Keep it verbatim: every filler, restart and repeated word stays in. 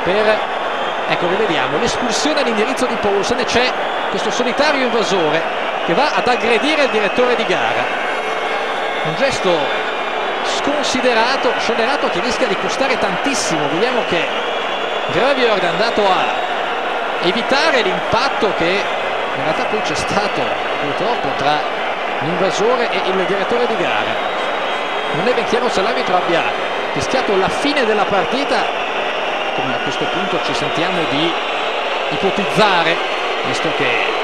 per, ecco, rivediamo l'espulsione all'indirizzo di Poulsen, e c'è questo solitario invasore che va ad aggredire il direttore di gara, un gesto sconsiderato, scellerato, che rischia di costare tantissimo. Vediamo che Graveyard è andato a evitare l'impatto che in realtà poi c'è stato purtroppo tra l'invasore e il direttore di gara. Non è ben chiaro se l'arbitro abbia rischiato la fine della partita, come a questo punto ci sentiamo di ipotizzare, visto che